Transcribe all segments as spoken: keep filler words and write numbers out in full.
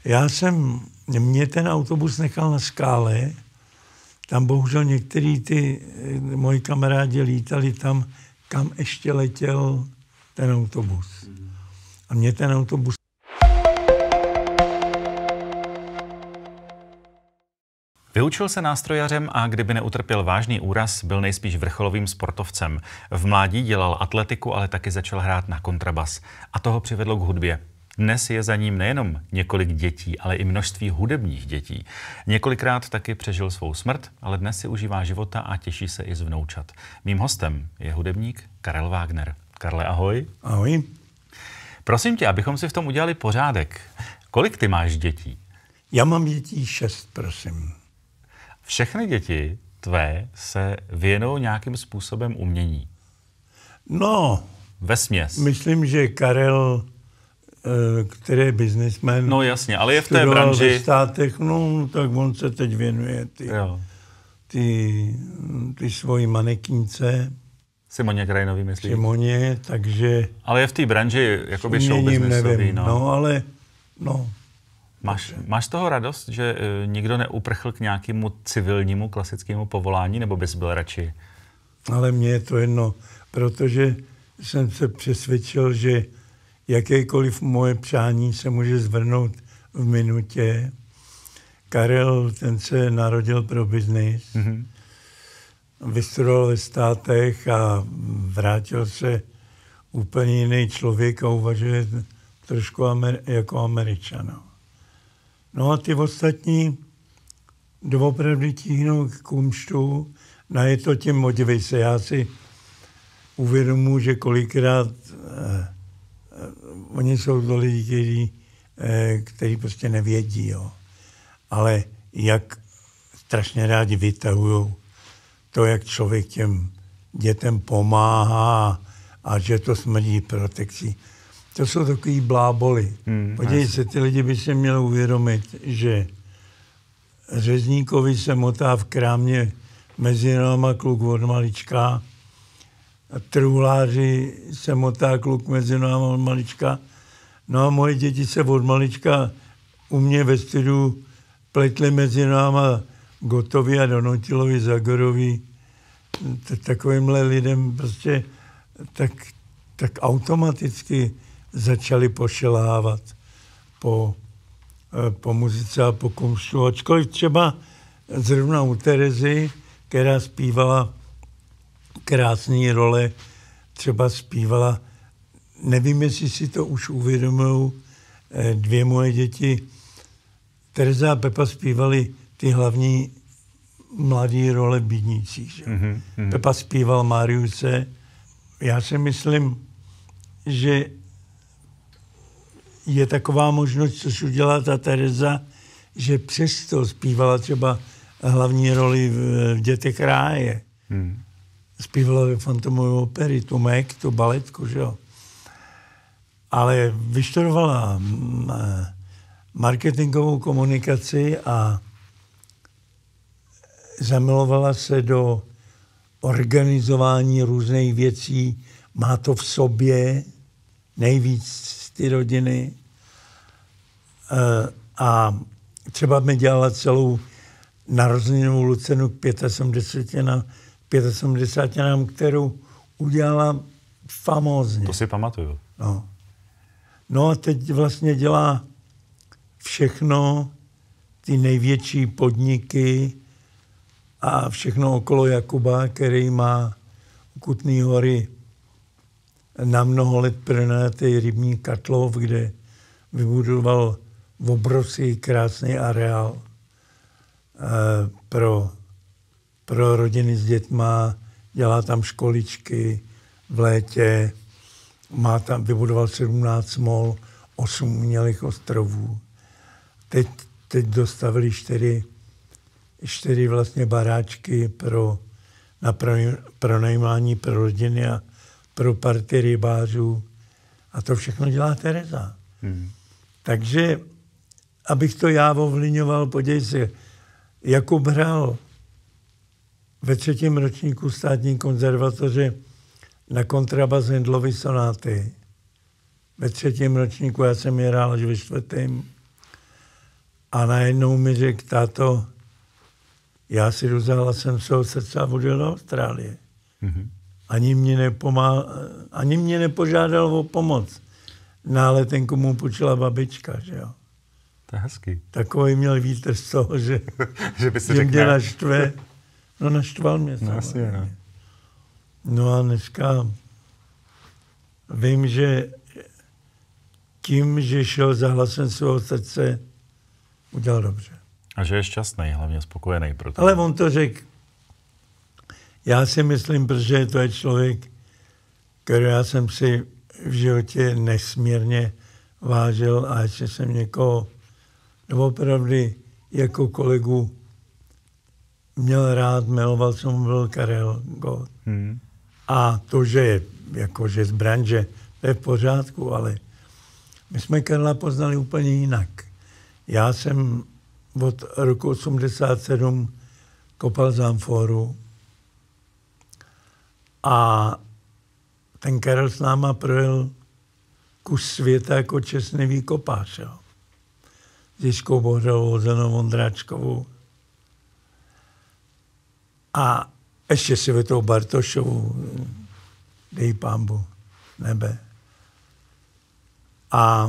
Já jsem, mě ten autobus nechal na Skále, tam bohužel některý ty moji kamarádi lítali tam, kam ještě letěl ten autobus. A mě ten autobus... Vyučil se nástrojařem a kdyby neutrpěl vážný úraz, byl nejspíš vrcholovým sportovcem. V mládí dělal atletiku, ale taky začal hrát na kontrabas. A toho přivedlo k hudbě. Dnes je za ním nejenom několik dětí, ale i množství hudebních dětí. Několikrát taky přežil svou smrt, ale dnes si užívá života a těší se i z vnoučat. Mým hostem je hudebník Karel Wagner. Karle, ahoj. Ahoj. Prosím tě, abychom si v tom udělali pořádek. Kolik ty máš dětí? Já mám dětí šest, prosím. Všechny děti tvé se věnují nějakým způsobem umění. No. Vesměs. Myslím, že Karel, který je biznismen, no jasně, ale je v té branži. Ve státech, no, tak on se teď věnuje ty, ty, ty svojí manekínce. Simoně Krajnový, myslíš? Simoně, takže... Ale je v té branži jakoby showbiznesový, no. No, ale, no. Máš, máš z toho radost, že uh, nikdo neuprchl k nějakému civilnímu, klasickému povolání, nebo bys byl radši? Ale mně je to jedno, protože jsem se přesvědčil, že jakékoliv moje přání se může zvrhnout v minutě. Karel, ten se narodil pro biznis, mm-hmm. vystudoval ve státech a vrátil se úplně jiný člověk a uvažuje trošku Amer- jako Američan. No a ty ostatní doopravdy tíhnou k kumštu, no je to tím modivej se. Já si uvědomuji, že kolikrát eh, eh, oni jsou to lidi, kteří, eh, kteří prostě nevědí, jo. Ale jak strašně rádi vytahují to, jak člověk těm dětem pomáhá a že to smrdí protekcí. To jsou takový bláboli. Hmm, Podívej se, ty lidi by se měli uvědomit, že řezníkovi se motá v krámě mezi náma kluk od malička, a truhláři se motá kluk mezi náma od malička. No a moje děti se od malička u mě ve studiu pletly mezi náma Gotovi a Donutilovi, Zagorovi. Takovýmhle lidem prostě tak, tak automaticky začali pošelávat po, po muzice a po kumštu. Ačkoliv třeba zrovna u Terezy, která zpívala krásný role, třeba zpívala, nevím, jestli si to už uvědomují dvě moje děti, Tereza a Pepa zpívali ty hlavní mladý role bídnících. Mm-hmm, mm-hmm. Pepa zpíval Mariuse. Já si myslím, že je taková možnost, což udělala ta Tereza, že přesto zpívala třeba hlavní roli v, v Dětech ráje. Hmm. Zpívala ve Fantomové opery, tu Mek, tu baletku, že jo. Ale vyštudovala marketingovou komunikaci a zamilovala se do organizování různých věcí. Má to v sobě nejvíc ty rodiny. A třeba mi dělala celou narozeninovou lucenu k sedmdesáti, kterou udělala famózně. To si pamatuju. No. no a teď vlastně dělá všechno, ty největší podniky a všechno okolo Jakuba, který má u Kutný Hory na mnoho let pronajatý rybní Katlov, kde vybudoval obrovský krásný areál eh, pro, pro rodiny s dětma, dělá tam školičky v létě, má tam, vybudoval sedmnáct mol, osm umělých ostrovů. Teď, teď dostavili čtyři, čtyři vlastně baráčky pro, na pronajímání pro rodiny a pro party rybářů. A to všechno dělá Tereza. Hmm. Takže, abych to já ovlivňoval, podívej se, Jakub hrál ve třetím ročníku státní konzervatoře na kontrabas Handlovy sonáty. Ve třetím ročníku, já jsem je hrál až ve čtvrtém. A najednou mi řekl, táto, já si jdu za hlasem svého srdce a odjel do Austrálie. Mm-hmm. Ani mě, nepomá, ani mě nepožádal o pomoc. Na letenku mu půjčila babička, že jo. To je hezký. Takový měl vítr z toho, že, že, by si že řekne... mě naštve. No naštval mě no, asi, no. no a dneska vím, že tím, že šel za hlasem svého srdce, udělal dobře. A že je šťastný, hlavně spokojený. Proto... Ale on to řekl. Já si myslím, protože to je člověk, který já jsem si v životě nesmírně vážil a ještě jsem někoho opravdu jako kolegu měl rád, miloval jsem mu, byl Karel Gott. Hmm. A to, že je jakože z branže, to je v pořádku, ale my jsme Karla poznali úplně jinak. Já jsem od roku osmdesát sedm kopal z amforu a ten Karel s náma projel kus světa jako čestný kopář. Jo. S Jižkou Bohdalovou, Zenou Vondráčkovou a ještě Světou Bartošovou, dej pánbu, nebe. A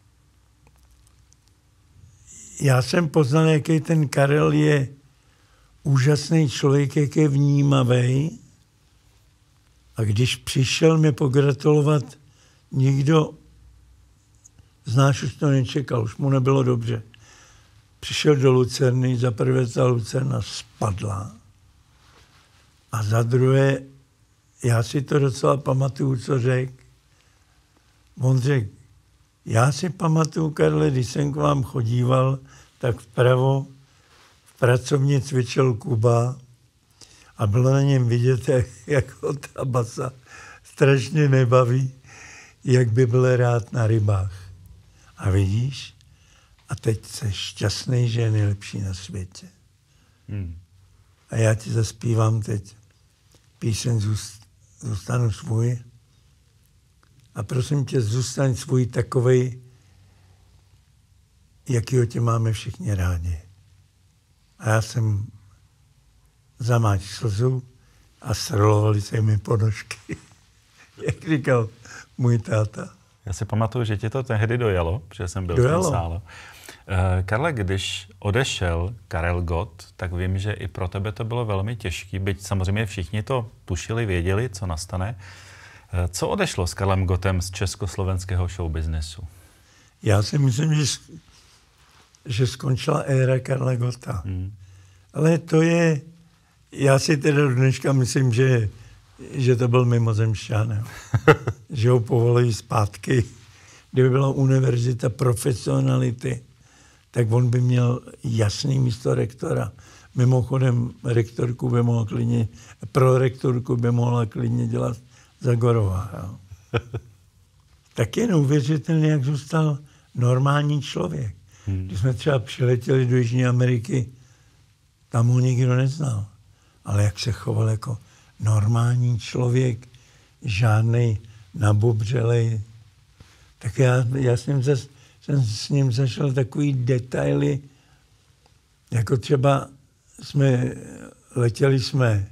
já jsem poznal, jaký ten Karel je úžasný člověk, jak je vnímavý. A když přišel mě pogratulovat, nikdo z nás už to nečekal, už mu nebylo dobře. Přišel do Lucerny, za prvé ta Lucerna spadla. A za druhé, já si to docela pamatuju, co řekl. On řekl, já si pamatuju, Karle, když jsem k vám chodíval, tak vpravo v pracovně cvičil Kuba a bylo na něm vidět, jak, jak ho ta basa strašně nebaví, jak by byl rád na rybách. A vidíš, a teď jsi šťastný, že je nejlepší na světě. Hmm. A já ti zaspívám teď píseň Zůstanu svůj. A prosím tě, zůstaň svůj takovej, jakýho tě máme všichni rádi. A já jsem zamáč slzu a srolovaly se mi ponožky, jak říkal můj táta. Já si pamatuju, že ti to tehdy dojalo, protože jsem byl dojalo. v tom sále. Uh, Karle, když odešel Karel Gott, tak vím, že i pro tebe to bylo velmi těžké, byť samozřejmě všichni to tušili, věděli, co nastane. Uh, co odešlo s Karlem Gottem z československého showbiznesu? Já si myslím, že, že skončila éra Karla Gotta. Hmm. Ale to je, já si teda dneška myslím, že, že to byl mimozemšťan. Že ho povolují zpátky. Kdyby byla univerzita profesionality, tak on by měl jasný místo rektora. Mimochodem, rektorku by mohla klidně, pro rektorku by mohla klidně dělat Zagorová. Jo. Tak je neuvěřitelný, jak zůstal normální člověk. Hmm. Když jsme třeba přiletěli do Jižní Ameriky, tam ho nikdo neznal. Ale jak se choval jako normální člověk, žádnej nabubřelej. Tak já, já s ním zas, jsem s ním zašel takový detaily, jako třeba jsme, letěli jsme,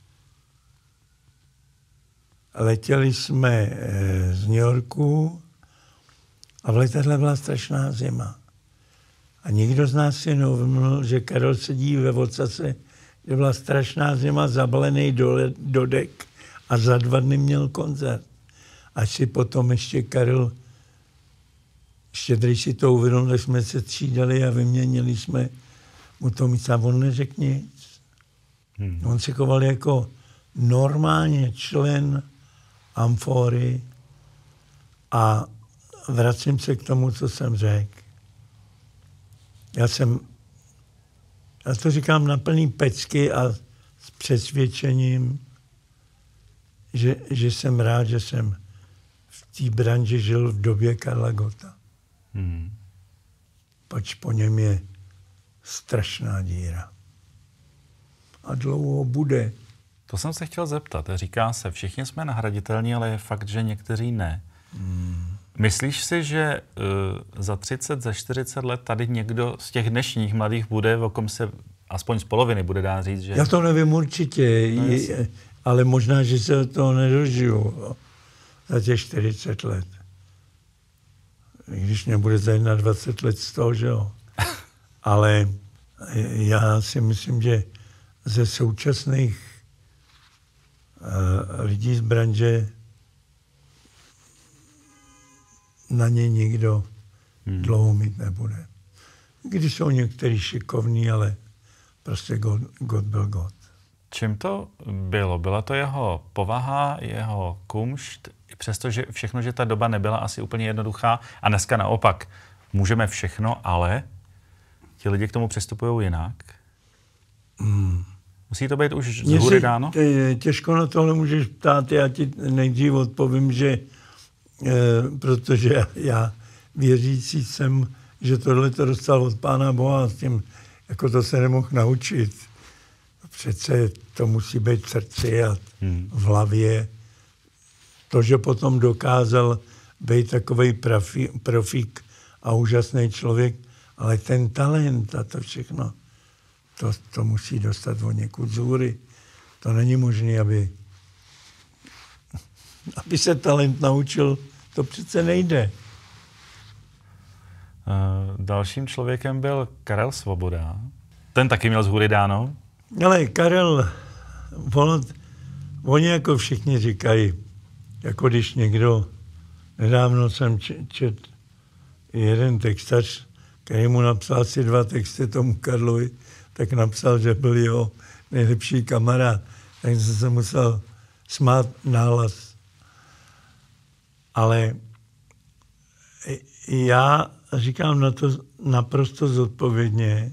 letěli jsme z New Yorku a v letadle byla strašná zima. A nikdo z nás si neuvědomil, že Karel sedí ve ocase, kde byla strašná zima, zabalený do, do dek a za dva dny měl koncert. Až si potom ještě Karel Štědrý si to uvědomil, že jsme se třídali a vyměnili jsme mu to místo. A on neřekl nic. Hmm. On se choval jako normálně člen amfory a vracím se k tomu, co jsem řekl. Já jsem, já to říkám na plný pecky a s přesvědčením, že, že jsem rád, že jsem v té branži žil v době Karla Gotta. Hmm. Pač po něm je strašná díra. A dlouho bude. To jsem se chtěl zeptat. Říká se, všichni jsme nahraditelní, ale je fakt, že někteří ne. Hmm. Myslíš si, že uh, za třicet, za čtyřicet let tady někdo z těch dnešních mladých bude, o kom se aspoň z poloviny bude dá říct, že... Já to nevím určitě, no, je, ale možná, že se toho nedožiju za těch čtyřicet let. Když mě bude za dvacet let z toho, že jo. Ale já si myslím, že ze současných uh, lidí z branže na ně nikdo hmm. dlouho mít nebude. Když jsou některý šikovní, ale prostě God, God byl God. Čím to bylo? Byla to jeho povaha, jeho kumšt, přestože všechno, že ta doba nebyla asi úplně jednoduchá a dneska naopak můžeme všechno, ale ti lidi k tomu přistupují jinak? Hmm. Musí to být už z hůry dáno? Těžko na tohle můžeš ptát, já ti nejdřív odpovím, že eh, protože já věřící jsem, že tohle to dostal od Pána Boha, s tím jako to se nemohl naučit. Přece to musí být v srdci a v hlavě. To, že potom dokázal být takovej profi, profík a úžasný člověk, ale ten talent a to všechno, to, to musí dostat od někud z hůry. To není možné, aby, aby se talent naučil, to přece nejde. Uh, dalším člověkem byl Karel Svoboda. Ten taky měl z hůry dáno? Ale Karel, on, oni jako všichni říkají, jako když někdo, nedávno jsem čet jeden textař, který mu napsal asi dva texty tomu Karlovi, tak napsal, že byl jeho nejlepší kamarád. Tak jsem se musel smát nahlas. Ale já říkám na to naprosto zodpovědně,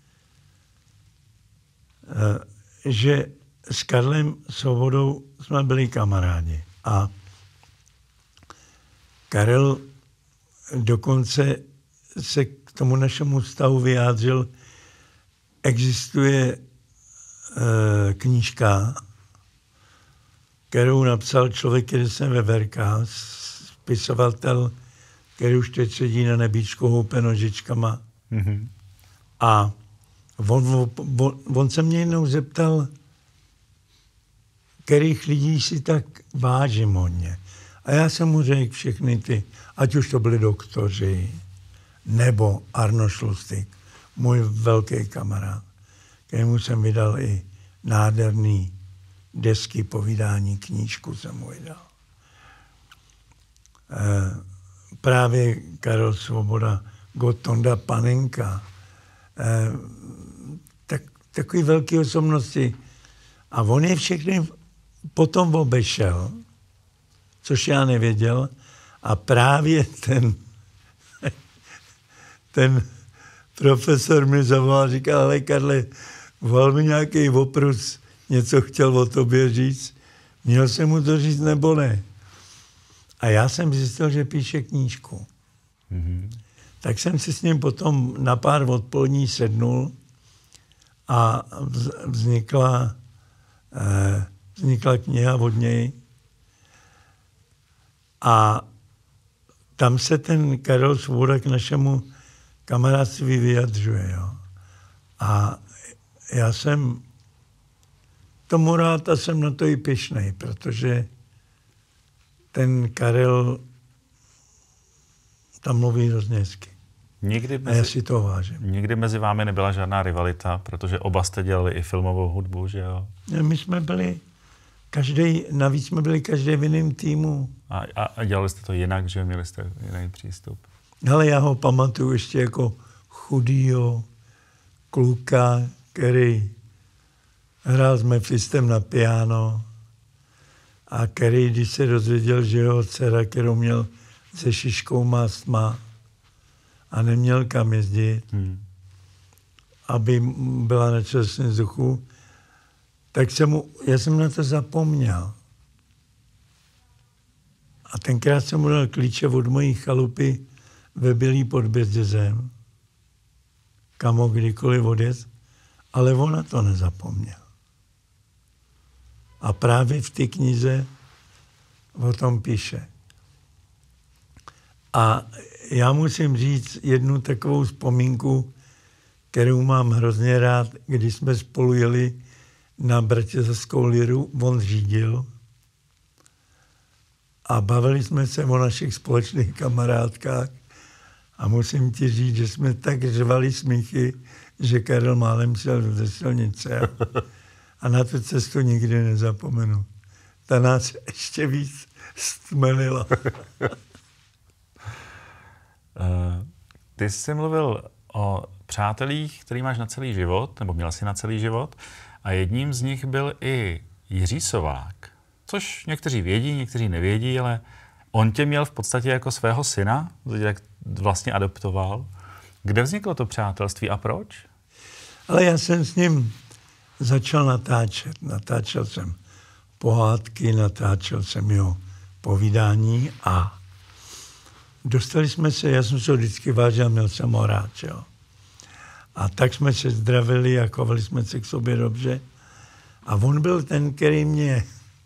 že s Karlem Svobodou jsme byli kamarádi. A Karel dokonce se k tomu našemu vztahu vyjádřil. Existuje e, knížka, kterou napsal člověk, který jsem ve Verkách, spisovatel, který už teď sedí na nebíčku, houpe nožičkama. Mm-hmm. A on, on, on se mě jednou zeptal, kterých lidí si tak vážím hodně. A já jsem mu řekl všechny ty, ať už to byli doktoři, nebo Arno Šlustig, můj velký kamarád, kterému jsem vydal i nádherný desky povídání, knížku jsem mu vydal. E, právě Karel Svoboda, Gotonda Panenka, e, tak, takový velký osobnosti. A on je všechny potom obešel, což já nevěděl, a právě ten, ten profesor mi zavolal, říkal, ale Karle, volal mi nějaký oprus, něco chtěl o tobě říct, měl jsem mu to říct nebo ne. A já jsem zjistil, že píše knížku. Mm-hmm. Tak jsem si s ním potom na pár odpolední sednul a vznikla, eh, vznikla kniha od něj. A tam se ten Karel Svoboda k našemu kamarádství vyjadřuje. Jo. A já jsem tomu rád a jsem na to i pyšnej, protože ten Karel tam mluví hrozně hezky. Nikdy mezi, a já si to vážím. Nikdy mezi vámi nebyla žádná rivalita, protože oba jste dělali i filmovou hudbu, že jo? My jsme byli, každý, navíc jsme byli každý v jiném týmu. A, a, a dělali jste to jinak, že měli jste jiný přístup? Ale já ho pamatuju ještě jako chudýho kluka, který hrál s Mephistem na piano a který, když se dozvěděl, že jeho dcera, kterou měl se šiškou, má astma a neměl kam jezdit, hmm. aby byla na čerstvém vzduchu, tak jsem mu, já jsem na to zapomněl. A tenkrát jsem mu dal klíče od mojí chalupy ve Bělý pod Bězdezem, kam ho kdykoliv odjet, ale on na to nezapomněl. A právě v té knize o tom píše. A já musím říct jednu takovou vzpomínku, kterou mám hrozně rád, když jsme spolu jeli na Bratislavskou liru, on řídil a bavili jsme se o našich společných kamarádkách a musím ti říct, že jsme tak řvali smíchy, že Karel málem šel ze silnice a na tu cestu nikdy nezapomenu. Ta nás ještě víc stmelila. Ty jsi mluvil o přátelích, který máš na celý život, nebo měl jsi na celý život, a jedním z nich byl i Jiří Sovák, což někteří vědí, někteří nevědí, ale on tě měl v podstatě jako svého syna, jak vlastně adoptoval. Kde vzniklo to přátelství a proč? Ale já jsem s ním začal natáčet. Natáčel jsem pohádky, natáčel jsem jeho povídání a dostali jsme se, já jsem se vždycky vážil, měl jsem ho rád, jo. A tak jsme se zdravili a chovali jsme se k sobě dobře. A on byl ten, který mě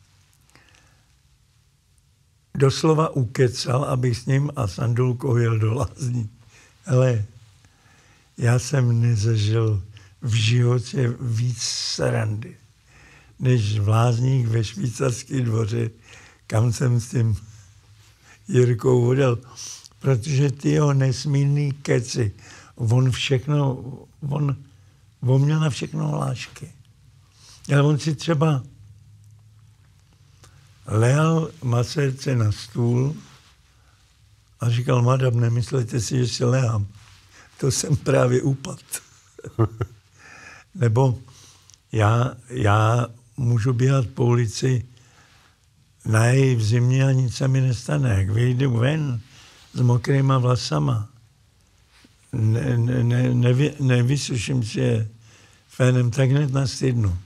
doslova ukecal, abych s ním a Sandulkou jel do Lázní. Ale já jsem nezažil v životě víc srandy, než v Lázních ve Švýcarské dvoře, kam jsem s tím Jirkou odjel. Protože ty jeho nesmírný keci, on všechno, on, on měl na všechno hlášky. Ale on si třeba lehal masérce na stůl a říkal, madam, nemyslete si, že si lehám. To jsem právě upad. Nebo já, já můžu běhat po ulici nají v zimě a nic se mi nestane. Jak vyjdu ven s mokrýma vlasama, ne, ne, ne, nevy, nevysuším si je fénem, tak hned nastydnu.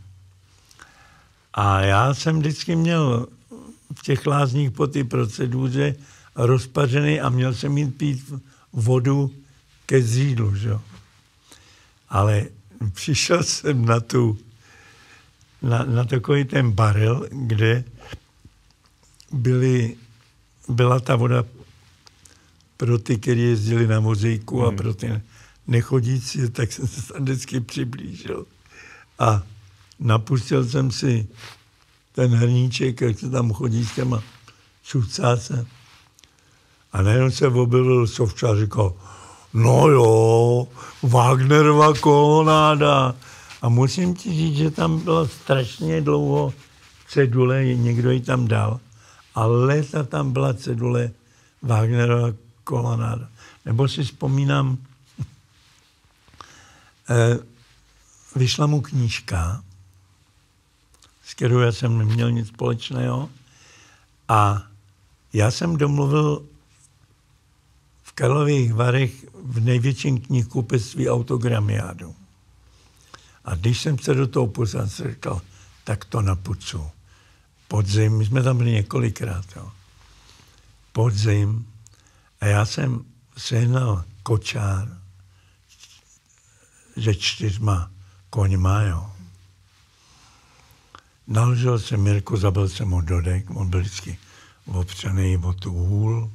A já jsem vždycky měl v těch Lázních po té proceduře rozpařený a měl jsem jít pít vodu ke zřídlu, že? Ale přišel jsem na tu, na, na takový ten barel, kde byly, byla ta voda pro ty, kteří jezdili na vozíku a pro ty nechodící, tak jsem se tam vždycky přiblížil. A napustil jsem si ten hrníček, jak se tam chodí s těma čucáce. A najednou se objevil Sovča a říkal, no jo, Wagnerova kolonáda. A musím ti říct, že tam bylo strašně dlouho cedule, někdo ji tam dal. A léta tam byla cedule Wagnerova kolonáda. Nebo si vzpomínám, eh, vyšla mu knížka, s kterou já jsem neměl nic společného. A já jsem domluvil v Karlových Varech v největším knihkupectví Autogramiádu. A když jsem se do toho pustil, jsem říkal, tak to napucu. Podzim, my jsme tam byli několikrát, jo. Podzim. A já jsem sehnal kočár se čtyřma koňma, jo. Naložil jsem Mirku, zabil jsem ho do dek, on byl vždycky opřený o tu hůl.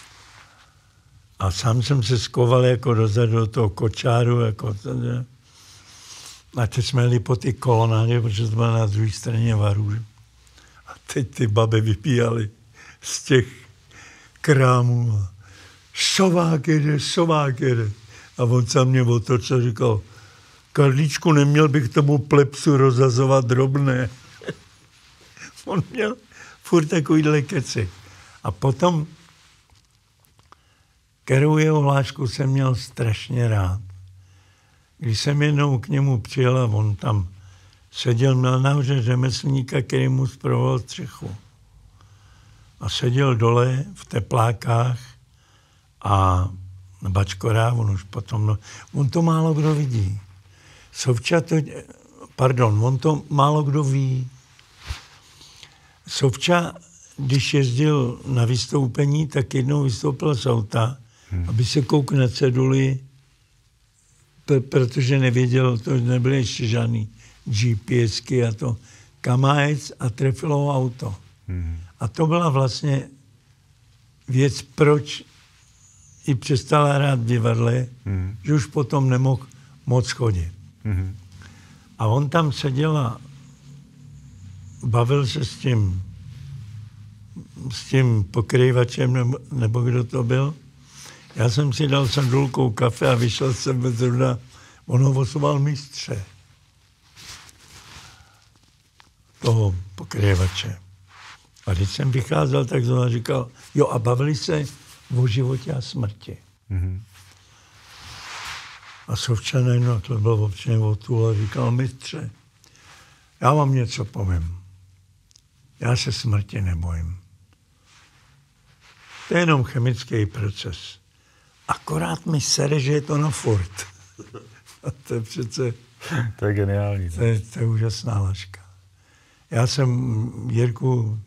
A sám jsem se skoval jako dozadu do toho kočáru, jako tady. A teď jsme jeli po ty kolonádě, protože jsme na druhé straně Varů. A teď ty baby vypíjaly z těch krámů. Sovák jede, Sovák jede. A on se mě otočil a říkal, Karlíčku, neměl bych tomu plepsu rozhazovat drobné. On měl furt takovýhle keci. A potom, kterou jeho hlášku jsem měl strašně rád. Když jsem jednou k němu přijel a on tam seděl, měl nahoře řemeslníka, který mu zpravoval střechu. A seděl dole v teplákách a bačkorá, on už potom, no, on to málo kdo vidí. Sovča to, pardon, on to málo kdo ví. Sovča, když jezdil na vystoupení, tak jednou vystoupil z auta, hmm. aby se koukl na ceduli, protože nevěděl, to nebyly ještě žádný GPSky a to, kamájec a trefilo ho auto. Hmm. A to byla vlastně věc, proč i přestala hrát v divadle, mm. že už potom nemohl moc chodit. Mm. A on tam seděl a bavil se s tím, s tím pokrývačem, nebo, nebo kdo to byl. Já jsem si dal sandulkou kafe a vyšel jsem zrovna, on ho osoval mistře toho pokrývače. A když jsem vycházel, tak znovu říkal, jo, a bavili se o životě a smrti. Mm-hmm. A Sovčanen, no to byl občaně o tu, a říkal, mistře, já vám něco povím. Já se smrti nebojím. To je jenom chemický proces. Akorát mi sere, že je to na furt. A to je přece... To je geniální. To je, to je úžasná laška. Já jsem Jirku...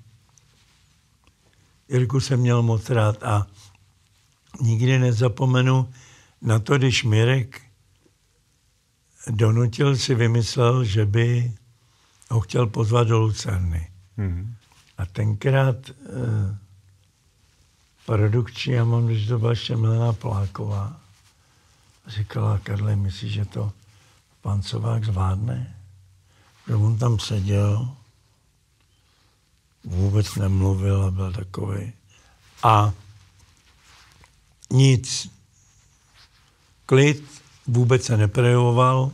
Jirku jsem měl moc rád a nikdy nezapomenu na to, když Mirek donutil si vymyslel, že by ho chtěl pozvat do Lucerny. Mm. A tenkrát eh, produkční, já mám, když to byla ještě Milena Poláková, říkala, Karle, myslíš, že to pan Covák zvládne? Že on tam seděl, vůbec nemluvil a byl takový. A nic. Klid, vůbec se neprojevoval.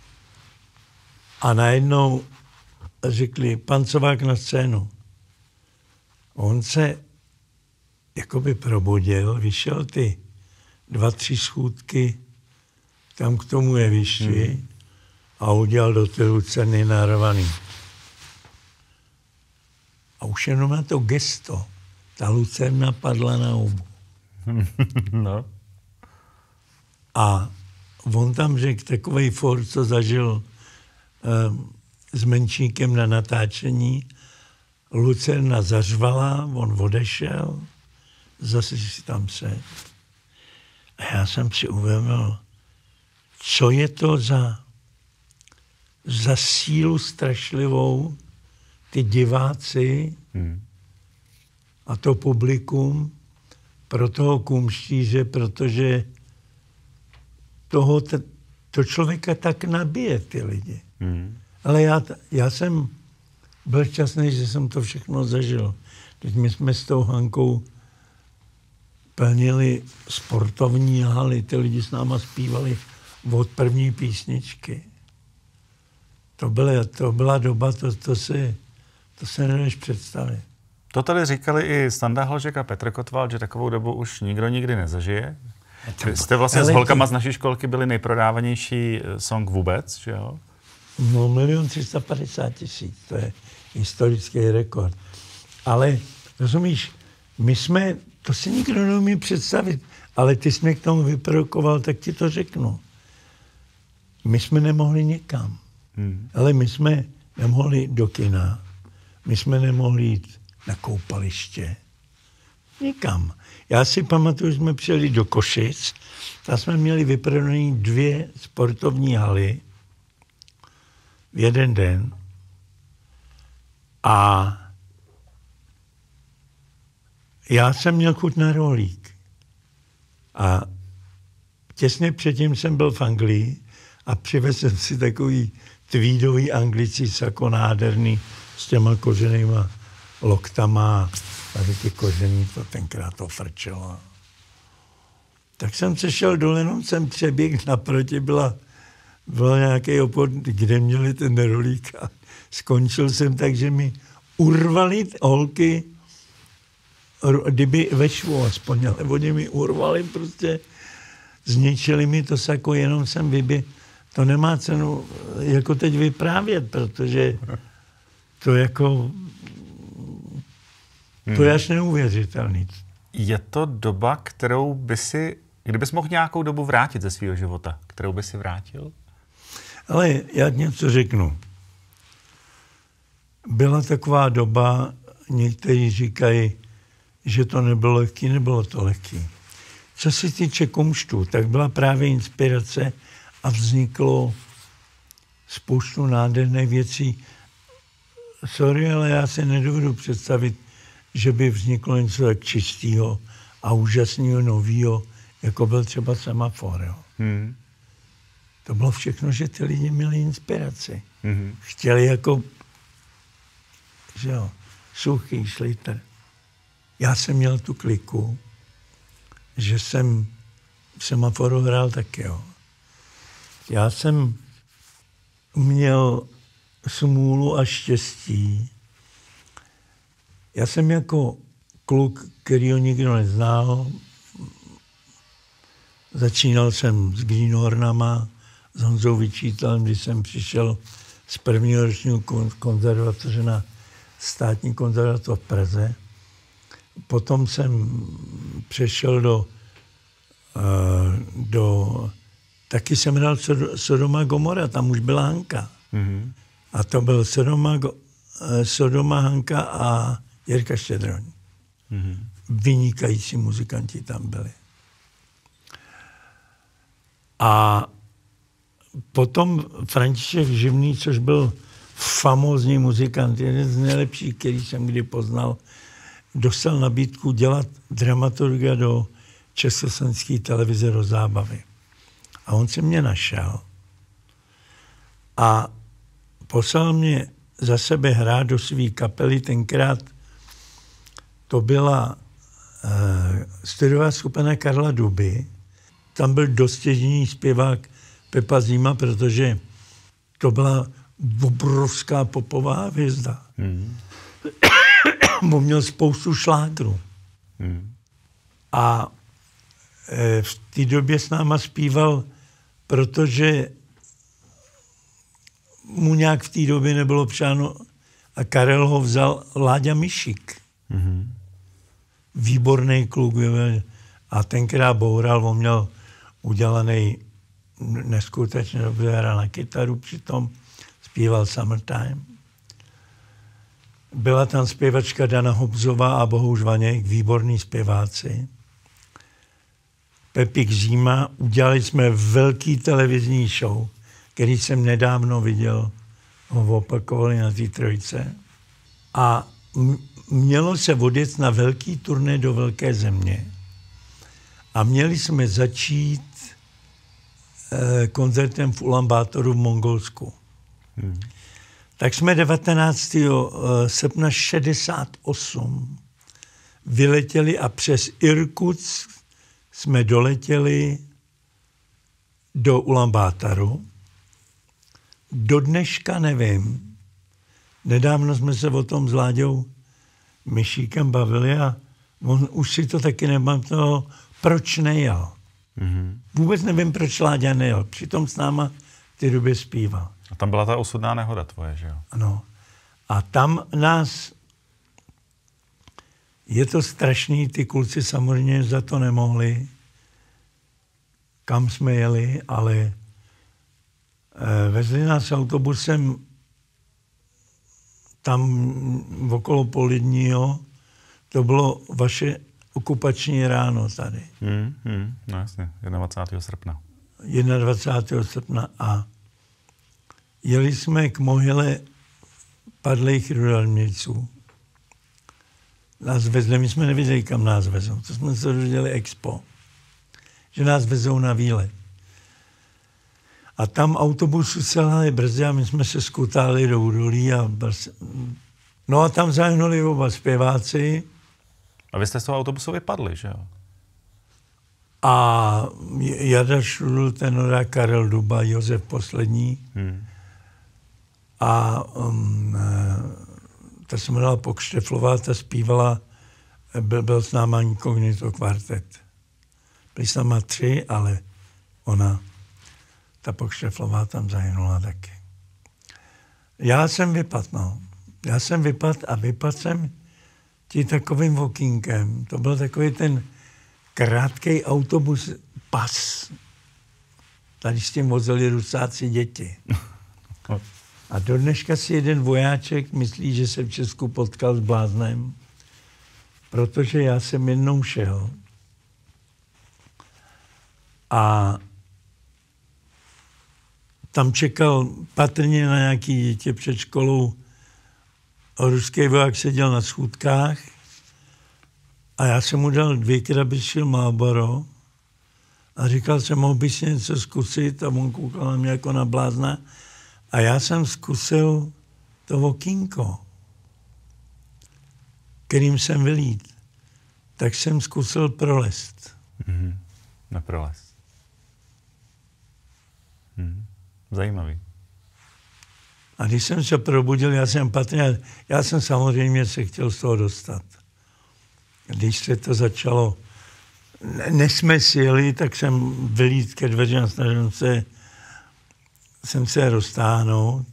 A najednou řekli, pan Covák na scénu. On se jakoby probudil, vyšel ty dva, tři schůdky tam k tomu jevišti hmm. a udělal do té Lucerny narvaný. A už jenom na to gesto, ta Lucerna padla na hubu. No. A on tam řekl takovej for, co zažil um, s Menšíkem na natáčení. Lucerna zařvala, on odešel, zase si tam se. A já jsem si uvědomil, co je to za, za sílu strašlivou, ty diváci hmm. a to publikum pro toho kumštíře, protože toho, to člověka tak nabije, ty lidi. Hmm. Ale já, já jsem byl šťastný, že jsem to všechno zažil. Teď my jsme s tou Hankou plnili sportovní haly, ty lidi s náma zpívali od první písničky. To byla, to byla doba, to, to si To se nedáš představit. To tady říkali i Standa Hložek a Petr Kotval, že takovou dobu už nikdo nikdy nezažije. Vy jste vlastně s holkama z naší školky byli nejprodávanější song vůbec, že jo? No, milion tři sta padesát tisíc, to je historický rekord. Ale, rozumíš, my jsme, to si nikdo neumí představit, ale ty jsi mě k tomu vyprovokoval, tak ti to řeknu. My jsme nemohli nikam. Hmm. Ale my jsme nemohli do kina. My jsme nemohli jít na koupaliště. Nikam. Já si pamatuju, že jsme přijeli do Košic, tam jsme měli vyprodané dvě sportovní haly v jeden den. A já jsem měl chuť na rohlík. A těsně předtím jsem byl v Anglii a přivezl jsem si takový tweedový anglický sako nádherný s těma koženýma loktama. Tady ty kožený, to tenkrát to frčelo. Tak jsem se šel dole, jenom jsem přeběh, naproti byla, byla nějaký obchod, kde měli ten rolík a skončil jsem tak, že mi urvali holky, kdyby ve švu aspoň, ale oni mi urvali prostě, zničili mi to sako, jenom jsem vyběh. To nemá cenu jako teď vyprávět, protože to jako, to je až neuvěřitelný. Je to doba, kterou by si, kdybys mohl nějakou dobu vrátit ze svého života, kterou by si vrátil? Ale já něco řeknu. Byla taková doba, někteří říkají, že to nebylo lehký, nebylo to lehký. Co se týče kumštů, tak byla právě inspirace a vzniklo spoustu nádherných věcí. Sorry, ale já si nedovedu představit, že by vzniklo něco tak čistého a úžasného, nového, jako byl třeba Semafor. Jo. Hmm. To bylo všechno, že ty lidi měli inspiraci. Hmm. Chtěli jako, že jo, Suchý, Schlitter. Já jsem měl tu kliku, že jsem v Semaforu hrál taky, jo. Já jsem měl smůlu a štěstí. Já jsem jako kluk, kterýho nikdo neznal, začínal jsem s Greenhornama, s Honzou Vyčítalem, když jsem přišel z prvního ročního konzervatoře na státní konzervatoř v Praze. Potom jsem přešel do, do taky jsem hrál Sodoma Gomora, tam už byla Hanka. Mm-hmm. A to byl Sodoma, Sodoma Hanka a Jirka Štědroň. Mm-hmm. Vynikající muzikanti tam byli. A potom František Živný, což byl famózní muzikant, jeden z nejlepších, který jsem kdy poznal, dostal nabídku dělat dramaturga do československé televize do zábavy. A on se mě našel a poslal mě za sebe hrát do své kapely. Tenkrát to byla uh, studiová skupina Karla Duby. Tam byl dostěžný zpěvák Pepa Zima, protože to byla obrovská popová hvězda. Mm. On měl spoustu šlágrů. Mm. A e, v té době s náma zpíval, protože mu nějak v té době nebylo přáno a Karel ho vzal Láďa Mišík. Mm-hmm. Výborný kluk. A tenkrát boural, on měl udělaný neskutečně dobře, hrál na kytaru, přitom zpíval Summertime. Byla tam zpěvačka Dana Hobzová a Bohuž Vaněk, výborní zpěváci. Pepík Zima, udělali jsme velký televizní show, který jsem nedávno viděl, ho opakovali na té trojce. A mělo se odjet na velký turné do Velké země. A měli jsme začít eh, koncertem v Ulaanbátoru v Mongolsku. Hmm. Tak jsme devatenáctého srpna šedesát osm vyletěli a přes Irkutsk jsme doletěli do Ulaanbátoru. Do dneška nevím. Nedávno jsme se o tom s Láďou Mišíkem bavili a on už si to taky nepamatoval, proč nejel. Mm-hmm. Vůbec nevím, proč Láďa nejel. Přitom s náma v té době zpíval. A tam byla ta osudná nehoda tvoje, že jo? Ano. A tam nás... Je to strašný, ty kluci samozřejmě za to nemohli, kam jsme jeli, ale eh, vezli nás autobusem tam okolo Polidního. To bylo vaše okupační ráno tady. Hmm, hmm, no jasně, dvacátého prvního srpna. dvacátého prvního srpna a jeli jsme k mohyle padlých rudelníců. Nás vezli, my jsme nevěděli, kam nás vezou. To jsme se dozvěděli expo. Že nás vezou na výlet. A tam autobusu selhali brzy a my jsme se skutáli do údolí a no a tam zahynuli oba zpěváci. A vy jste z toho autobusu vypadli, že jo? A Jarda Šrudl, tenora, Karel Duba, Josef Poslední. Hmm. A um, ta se jmenovala Pokšteflová, ta zpívala, byl, byl s náma Inkognito kvartet. Byli s náma tři, ale ona, ta Pokšteflová, tam zahynula taky. Já jsem vypadl, no. Já jsem vypadl a vypadl jsem ti takovým okýnkem. To byl takový ten krátkej autobus, pas. Tady s tím vozili Rusáci děti. A do dneška si jeden vojáček myslí, že se v Česku potkal s bláznem, protože já jsem jednou šel a tam čekal patrně na nějaký dítě před školou. Ruský voják seděl na schůdkách a já jsem mu dal dvě krabičky Marlboro A říkal jsem, mohl bys něco zkusit a on koukal na mě jako na blázna. A já jsem zkusil to okýnko, kterým jsem vylít. Tak jsem zkusil prolest. Mm-hmm. Na prolest. Mm. Zajímavý. A když jsem se probudil, já jsem patrně, já jsem samozřejmě se chtěl z toho dostat. Když se to začalo, než jsme sjeli, tak jsem vylít ke dveřím a snažil se, jsem se roztáhnout.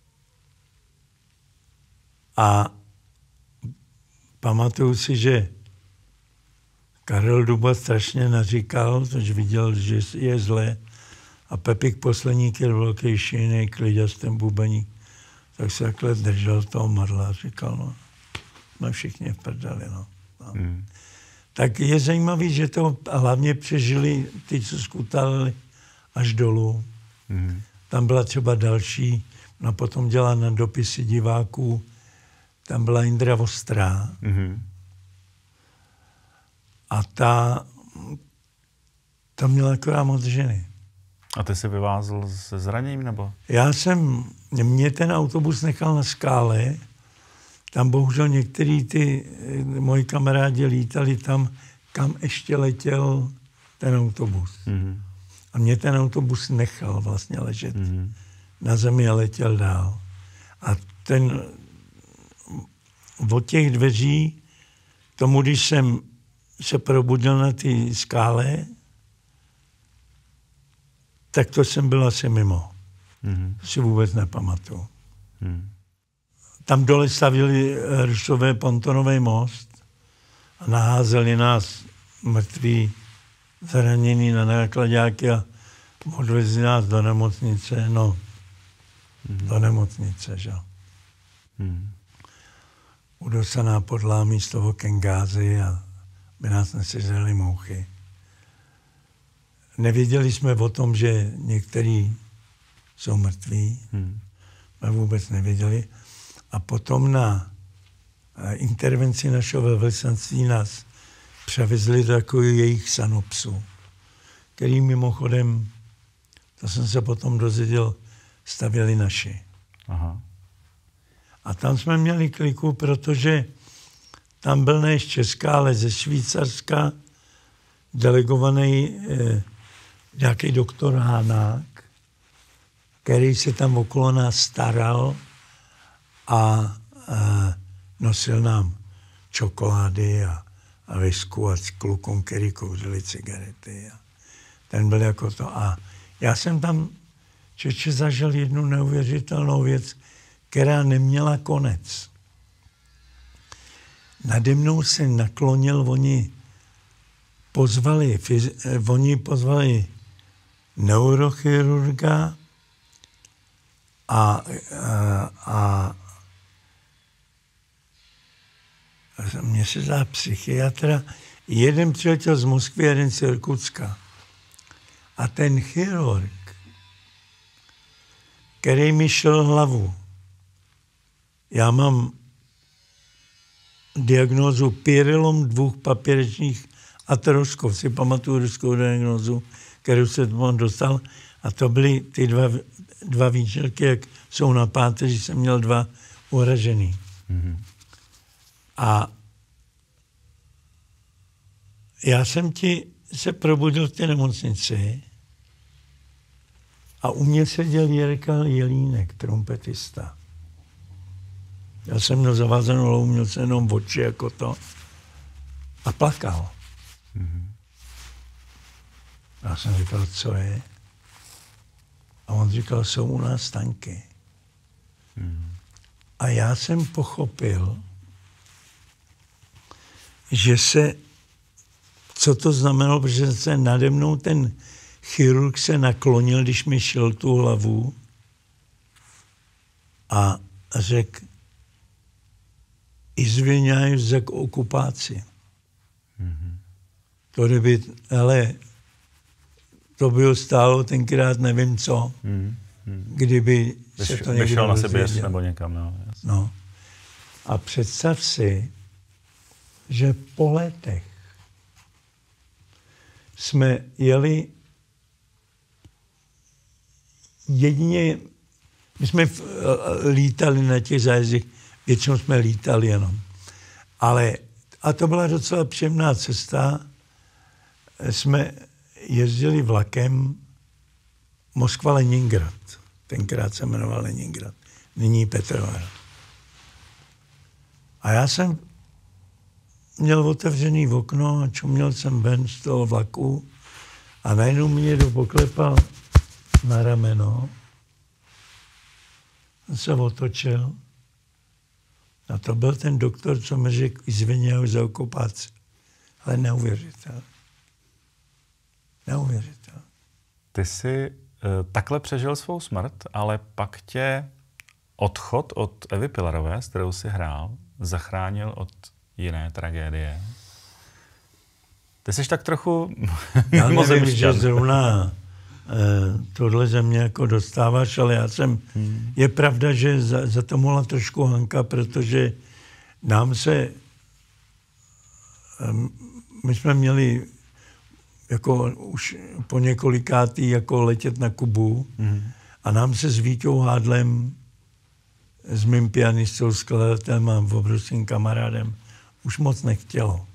A pamatuju si, že Karel Duba strašně naříkal, což viděl, že je zlé. A Pepik Posledník je velký šínej, kliděs ten bubeník. Tak se takhle držel toho marla a říkal, no, jsme všichni v prdeli, no. no. Hmm. Tak je zajímavý, že to hlavně přežili ty, co skutali až dolů. Hmm. Tam byla třeba další, no potom dělala na dopisy diváků, tam byla Indra Vostrá. Hmm. A ta, ta měla akorát moc ženy. A ty jsi vyvázl se zraněním, nebo? Já jsem, mě ten autobus nechal na skále, tam bohužel některý ty moji kamarádi lítali tam, kam ještě letěl ten autobus. Mm-hmm. A mě ten autobus nechal vlastně ležet mm-hmm. na zemi a letěl dál. A ten od těch dveří, tomu, když jsem se probudil na té skále, tak to jsem byl asi mimo. Mm-hmm. To si vůbec nepamatuju. Mm. Tam dole stavili Rusové pontonový most a naházeli nás mrtví, zranění na nákladáky a odvezli nás do nemocnice, no, mm-hmm. do nemocnice, že? Mm. Udosaná podlá místo v Kengázi a by nás nesežrali mouchy. Nevěděli jsme o tom, že některý jsou mrtví. Hmm. My vůbec nevěděli. A potom na intervenci našeho velvyslanství nás převezli do takových jejich sanopsů, který mimochodem, to jsem se potom dozvěděl, stavěli naši. Aha. A tam jsme měli kliku, protože tam byl ne z Česka, ale ze Švýcarska delegovaný eh, nějaký doktor Hanák, který se tam okolo nás staral a, a nosil nám čokolády a, a visku a klukům, který kouřili cigarety. A ten byl jako to. A já jsem tam čeče zažil jednu neuvěřitelnou věc, která neměla konec. Nade mnou se naklonil, oni pozvali, oni pozvali neurochirurga a, a, a mě se zdá psychiatra. Jeden přiletěl z Moskvy, jeden z Irkutska. A ten chirurg, který mi šel hlavu, já mám diagnózu pyrelom dvou papírečních ateroskop, si pamatuju ruskou diagnózu, kterou se on dostal. A to byly ty dva, dva výčelky, jak jsou na páteři, jsem měl dva uražený. Mm-hmm. A já jsem ti se probudil v té nemocnici a u mě seděl Jirka Jelínek, trumpetista. Já jsem měl zavázanou hlavu, měl jsem jenom oči jako to a plakal. Mm-hmm. Já jsem říkal, co je? A on říkal, jsou u nás tanky. Mm-hmm. A já jsem pochopil, že se, co to znamenalo, protože se nade mnou ten chirurg se naklonil, když mi šel tu hlavu a řekl, izviňaj za okupaci. Mm-hmm. To kdyby, hele, to by ho stálo tenkrát nevím co, mm-hmm. kdyby Vyš, se to někdo vyšel na sebe nebo někam. No, no. A představ si, že po letech jsme jeli jedině, my jsme lítali na těch zájezdech, většinou jsme lítali jenom. Ale, a to byla docela příjemná cesta, jsme jezdili vlakem Moskva-Leningrad. Tenkrát se jmenoval Leningrad, nyní Petrohrad. A já jsem měl otevřený okno a čuměl jsem ven z toho vlaku a najednou mě někdo poklepal na rameno. On se otočil a to byl ten doktor, co mi řekl, izviněl za okupaci. Ale neuvěřitelné. Neuvěřitelné. Ty jsi uh, takhle přežil svou smrt, ale pak tě odchod od Evy Pilarové, s kterou jsi hrál, zachránil od jiné tragédie. Ty jsi tak trochu já nevím, že zrovna eh, tohle země jako dostáváš, ale já jsem, hmm. je pravda, že za, za to mohla trošku Hanka, protože nám se, eh, my jsme měli jako už po několikátý jako letět na Kubu hmm. a nám se s Víťou Hádlem, s mým pianistou, skladatelem a obrovským kamarádem už moc nechtělo.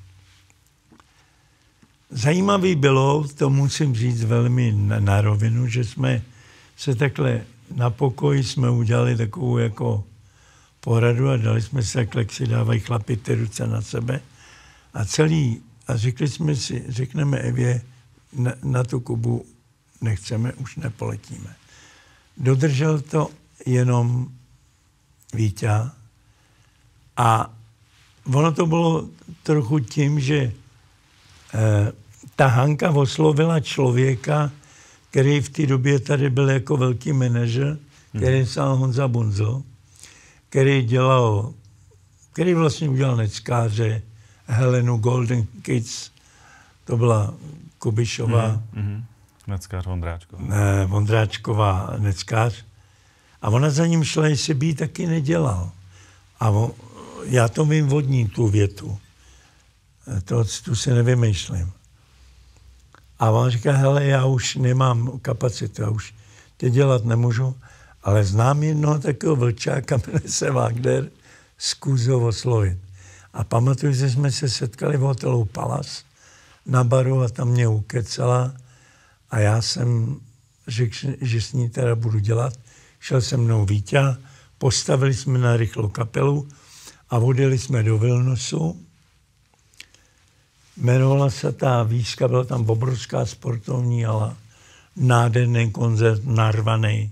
Zajímavý bylo, to musím říct velmi na, na rovinu, že jsme se takhle na pokoji jsme udělali takovou jako poradu a dali jsme se takhle, jak si dávají chlapi ty ruce na sebe a celý, a řekli jsme si, řekneme Evě, na, na tu Kubu nechceme, už nepoletíme. Dodržel to jenom Víťa a ono to bylo trochu tím, že eh, ta Hanka oslovila člověka, který v té době tady byl jako velký manažer, který se jmenoval Honza Bunzl, který dělal, který vlastně udělal Neckáře, Helenu Golden Kids, to byla Kubišová. Mm-hmm. Neckář Vondráčková. Ne, Vondráčková Neckář. A ona za ním šla, jestli by ji taky nedělal. A on, já to vím od ní, tu větu. To, tu si nevymýšlím. A on říká, hele, já už nemám kapacitu, já už tě dělat nemůžu, ale znám jednoho takového vlčáka, jmenuje se Wagner, zkus ho oslovit. A pamatuju, že jsme se setkali v hotelu Palace na baru a tam mě ukecala a já jsem řekl, že s ní teda budu dělat. Šel se mnou Víťa, postavili jsme na rychlou kapelu a odjeli jsme do Vilnusu. Jmenovala se ta výška, byla tam obrovská sportovní hala, nádherný koncert, narvaný,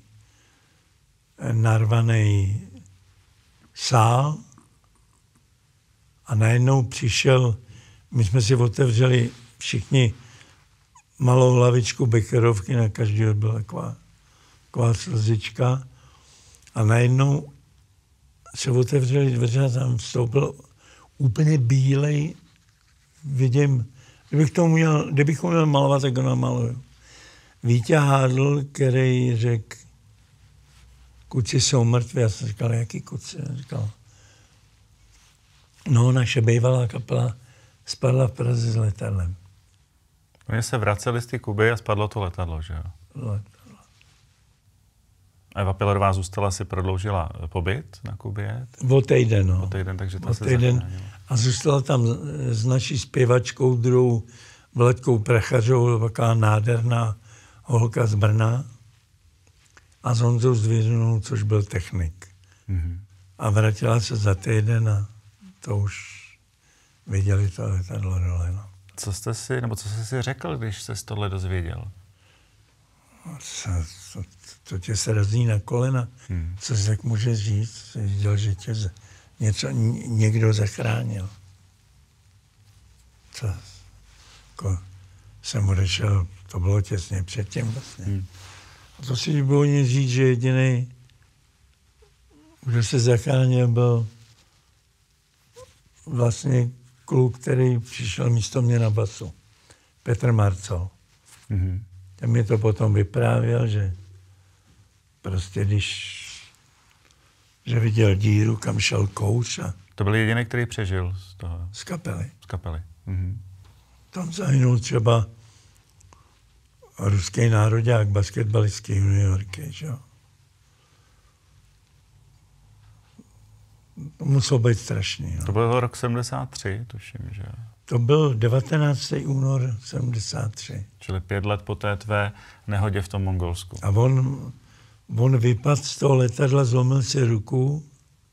narvaný sál. A najednou přišel, my jsme si otevřeli všichni malou hlavičku Becherovky, na každého byla taková, taková slzička. A najednou se otevřeli dveře a tam vstoupil úplně bílej, vidím, kdybych to měl, kdybych měl malovat, tak ho namaluju. Víťa Hádl, který řekl, kuci jsou mrtví. Já jsem říkal, jaký kuci? Říkal, no, naše bývalá kapela spadla v Praze s letadlem. Oni se vraceli z té Kuby a spadlo to letadlo, že jo? Letadlo. Eva Pilarová zůstala, si prodloužila pobyt na Kubě? O týden, no. O týden, takže ta o se týden. zachránila. A zůstala tam s naší zpěvačkou, druhou Vletkou Prachařovou, taková nádherná holka z Brna, a s Honzou Zvěřinou, což byl technik. Mm-hmm. A vrátila se za týden a to už viděli to letadlo dole. No. Co jste si, nebo co jste si řekl, když jste tohle dozvěděl? Co, to, to tě se razí na kolena. Hmm. Co si tak může říct? Jsi viděl, že tě něco, někdo zachránil. Co? Jako jsem odešel, to bylo těsně předtím vlastně. Hmm. A to si bylo nic říct, že jediný, kdo se zachránil, byl vlastně kluk, který přišel místo mě na basu. Petr Marcel. Mm-hmm. Ten mi to potom vyprávěl, že prostě když že viděl díru, kam šel kouř. A to byl jediný, který přežil z toho? Z kapely. Z kapely. Mm-hmm. Tam zahynul třeba ruský nároďák, basketbalistský juniorky, že jo. To muselo být strašný. No. To byl rok sedmdesát tři, tuším, že jo. To byl devatenáctého února sedmdesát tři. Čili pět let po té tvé nehodě v tom Mongolsku. A on, on vypadl z toho letadla, zlomil si ruku,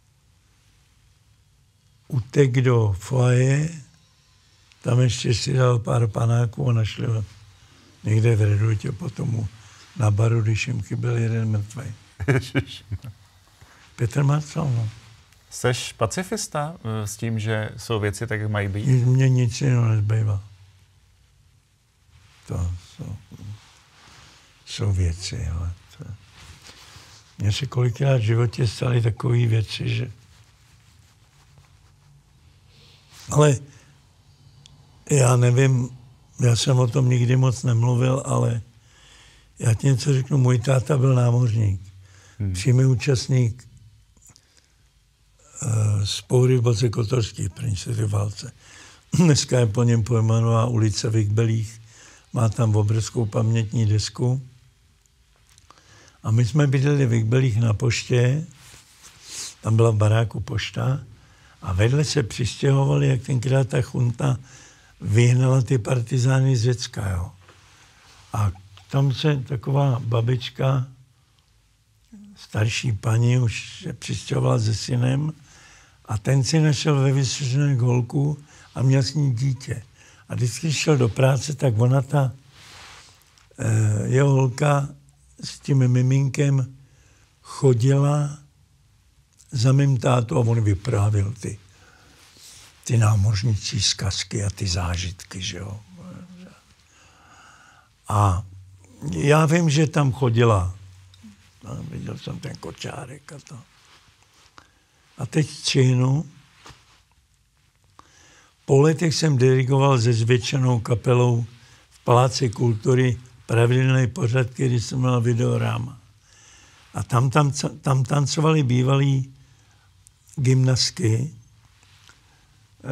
utek do foaje, tam ještě si dal pár panáků a našli ho někde v Redutě potom na baru, když jim chyběl jeden mrtvej. Petr Marcel, no. Seš pacifista s tím, že jsou věci tak, jak mají být? Mně nic jiného nezbývá. To jsou, jsou věci, ale to... Mně se kolikrát v životě staly takové věci, že... Ale já nevím, já jsem o tom nikdy moc nemluvil, ale já ti něco řeknu, můj táta byl námořník. Hmm. Přímý účastník uh, spoury v Boce Kotorských první světové válce. Dneska je po něm pojmenovaná ulice v Ikbelích. Má tam obrovskou pamětní desku. A my jsme bydleli v Ikbelích na poště. Tam byla v baráku pošta. A vedle se přistěhovali, jak tenkrát ta chunta vyhnala ty partizány z Řecka, jo. A tam se taková babička, starší paní, už se přistěhovala se synem a ten si našel ve Vysočině holku a měl s ní dítě. A když šel do práce, tak ona ta eh, jeho holka s tím miminkem chodila za mým tátou a on vyprávěl ty, ty námořnicí zkazky a ty zážitky, že jo. A já vím, že tam chodila. No, viděl jsem ten kočárek a to. A teď v Čínu. Po letech jsem dirigoval se zvětšenou kapelou v Paláci kultury pravidelný pořad, který jsem měl Videoráma. A tam, tam, tam tancovali bývalí gymnastky, eh,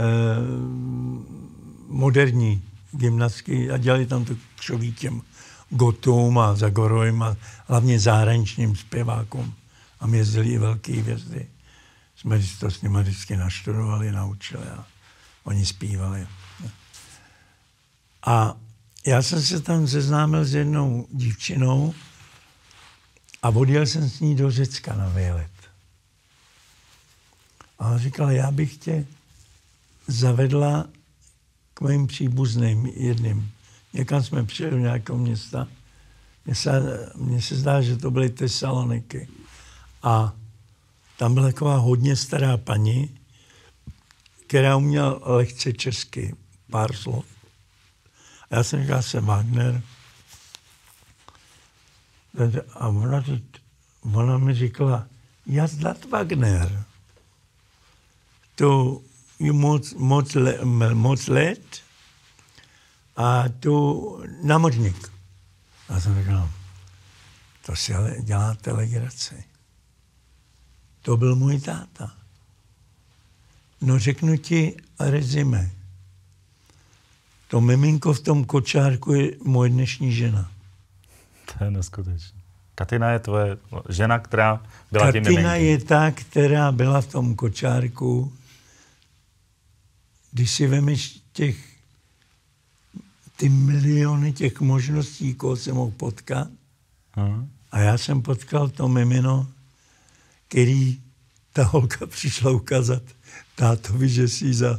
moderní gymnastky a dělali tam to křoví těm gotům a zagorojím a hlavně zahraničním zpěvákům. A mě jezdili i velký hvězdy. Jsme to s nimi vždycky naštudovali, naučili a oni zpívali. A já jsem se tam seznámil s jednou dívčinou a odjel jsem s ní do Řecka na výlet. A on říkal, já bych tě zavedla k mým příbuzným jedným. Někam jsme přijeli do nějakého města. Mně se, mně se zdá, že to byly Tesaloniky. A tam byla taková hodně stará paní, která uměla lehce česky, pár slov. A já jsem říkal, jsem Wagner. A ona, ona mi říkala, já zdat Wagner. To je moc, moc, moc let a to námořník. A jsem říkal, to si ale děláte legraci. To byl můj táta. No řeknu ti rezime. To miminko v tom kočárku je moje dnešní žena. To je neskutečné. Katina je tvoje žena, která byla tím miminkem. Katina je ta, která byla v tom kočárku. Když si vemeš těch, ty miliony těch možností, koho jsem mohl potkat. Hmm. A já jsem potkal to mimino, který ta holka přišla ukázat tátovi, že si za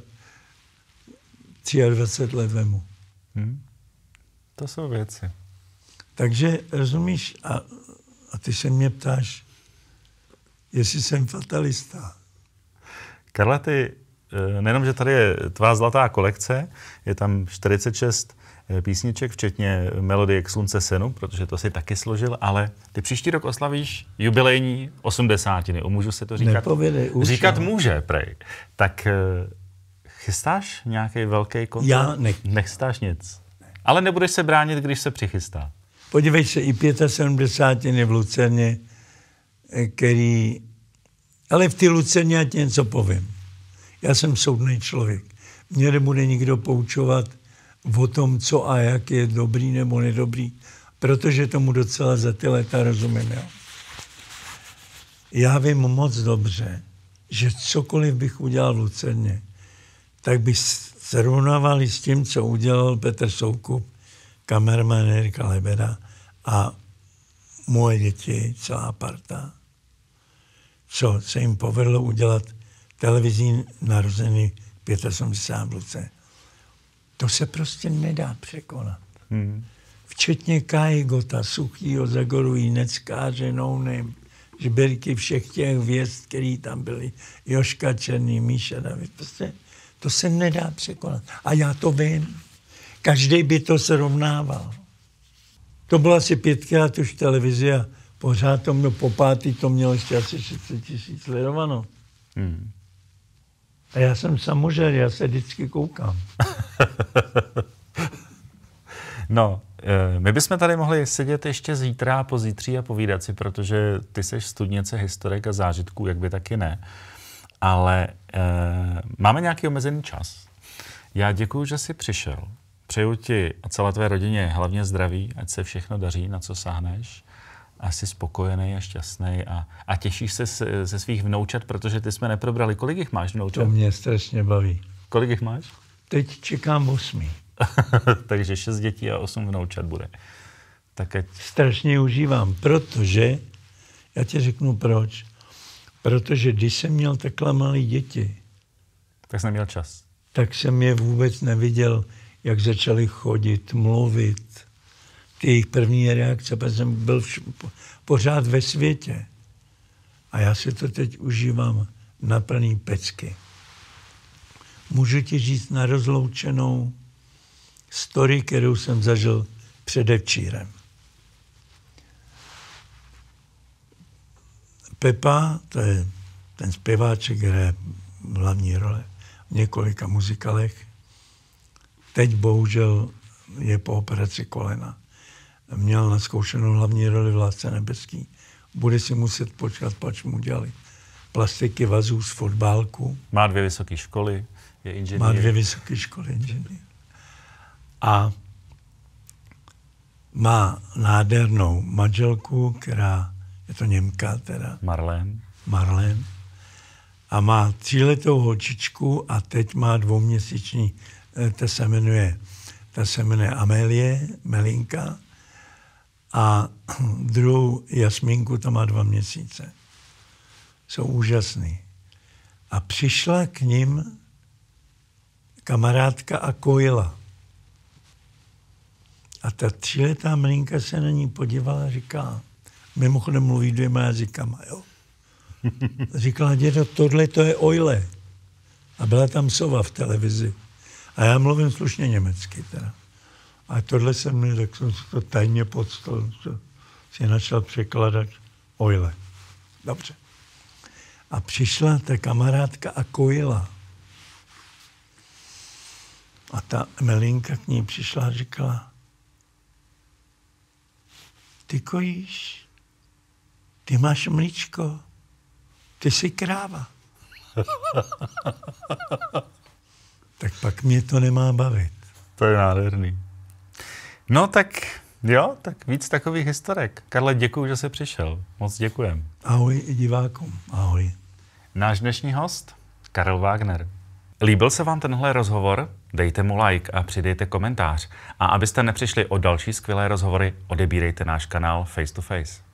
dvacet tři let vemu. Hmm. To jsou věci. Takže rozumíš, a, a ty se mě ptáš, jestli jsem fatalista. Karle, ty, nejenom, že tady je tvá zlatá kolekce, je tam čtyřicet šest písniček, včetně melodie K slunce senu, protože to si taky složil, ale ty příští rok oslavíš jubilejní osmdesátiny. Můžu se to říkat? Nepovědej, už, říkat no. může, prej. Tak chystáš nějaký velký koncert? Já ne. Nechystáš nic. Ne. Ale nebudeš se bránit, když se přichystá. Podívej se, i sedmdesátiny v Lucerně, který... Ale v té Lucerně já ti něco povím. Já jsem soudný člověk. Mě nebude nikdo poučovat o tom, co a jak je dobrý nebo nedobrý. protože tomu docela za ty léta rozumím. Jo. Já vím moc dobře, že cokoliv bych udělal v Lucerně, tak bych srovnával s tím, co udělal Petr Soukup, kameraman Erika Lebeda a moje děti, celá parta. Co se jim povedlo udělat televizní narozený sedmdesát pět v Luce. To se prostě nedá překonat. Hmm. Včetně Káji Gota, Suchýho, Zagoru, Jineckáře, Nounem, Žberky, všech těch hvězd, který tam byli, Joška Černý, Míša David, prostě to se nedá překonat. A já to vím. Každý by to srovnával. To bylo asi pětkrát už v televizi a pořád to mělo, po pátý to mělo ještě asi šest tisíc sledovanou. Hmm. A já jsem samožer, já se vždycky koukám. No, my bychom tady mohli sedět ještě zítra a pozítří a povídat si, protože ty seš studnice historek a zážitků, jak by taky ne. Ale e, máme nějaký omezený čas. Já děkuju, že jsi přišel. Přeju ti a celé tvé rodině hlavně zdraví, ať se všechno daří, na co sáhneš. A jsi spokojený a šťastný a, a těšíš se ze svých vnoučat, protože ty jsme neprobrali. Kolik jich máš vnoučat? To mě strašně baví. Kolik jich máš? Teď čekám osmi. Takže šest dětí a osm vnoučat bude. Tak ať... Strašně užívám, protože, já ti řeknu proč, protože když jsem měl takhle malé děti, tak jsem neměl čas. Tak jsem je vůbec neviděl, jak začali chodit, mluvit. Ty jejich první reakce, protože jsem byl vš- pořád ve světě. A já si to teď užívám na plný pecky. Můžu ti říct na rozloučenou story, kterou jsem zažil předevčírem. Pepa, to je ten zpěváček, hraje hlavní role v několika muzikalech. Teď bohužel je po operaci kolena. Měl naskoušenou hlavní roli v Lásce nebeský. Bude si muset počkat, pač mu dělali plastiky vazů z fotbálku. Má dvě vysoké školy, je inženýr. Má dvě vysoké školy, inženýr. A má nádhernou manželku, která, je to Němka teda. Marlene. Marlene. A má tříletou holčičku a teď má dvouměsíční, ta se jmenuje, ta se jmenuje Amélie, Melinka. A druhou Jasmínku, ta má dva měsíce. Jsou úžasný. A přišla k ním kamarádka a kojila. A ta tříletá Melinka se na ní podívala a říká, mimochodem mluví dvěma jazykama, jo. Říkala, dědo, tohle to je ojle. A byla tam sova v televizi. A já mluvím slušně německy teda. A tohle se mne, tak jsem si to tajně pod stol, si načal překladat ojle. Dobře. A přišla ta kamarádka a kojila. A ta Melinka k ní přišla a říkala, ty kojíš, ty máš mlíčko, ty jsi kráva. Tak pak mě to nemá bavit. To je nádherný. No tak jo, tak víc takových historek. Karle, děkuju, že jsi přišel. Moc děkujem. Ahoj i divákům. Ahoj. Náš dnešní host, Karel Wagner. Líbil se vám tenhle rozhovor? Dejte mu like a přidejte komentář. A abyste nepřišli o další skvělé rozhovory, odebírejte náš kanál Face to Face.